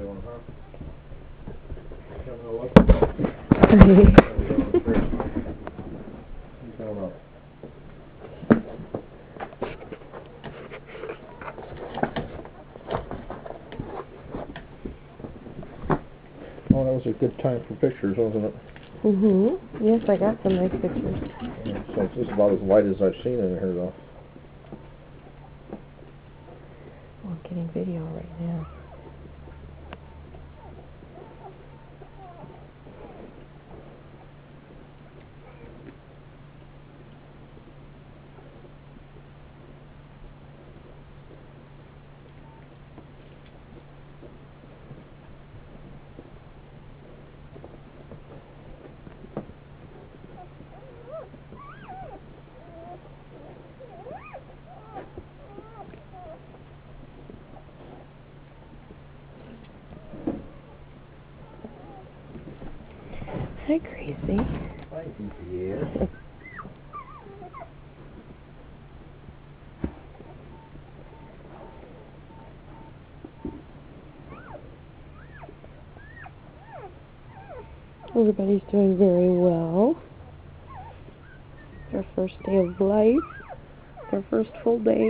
doing, huh? Coming to look. Coming up. Oh, that was a good time for pictures, wasn't it? Yes, I got some nice pictures. Yeah, so this is about as light as I've seen in here, though. Oh, I'm getting video right now. Hi, Gracie. Hi, dear. Everybody's doing very well. It's their first day of life. Their first full day.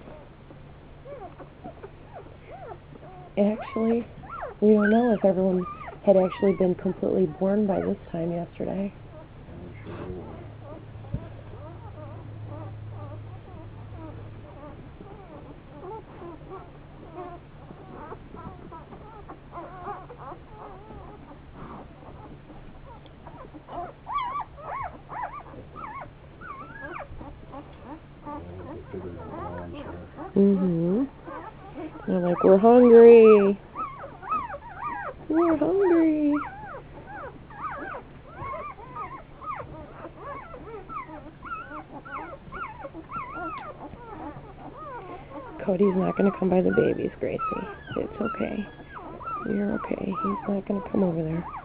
Actually, we don't know if everyone had actually been completely born by this time yesterday. They're like, we're hungry. We're hungry. Cody's not going to come by the babies, Gracie. It's okay. You're okay. He's not going to come over there.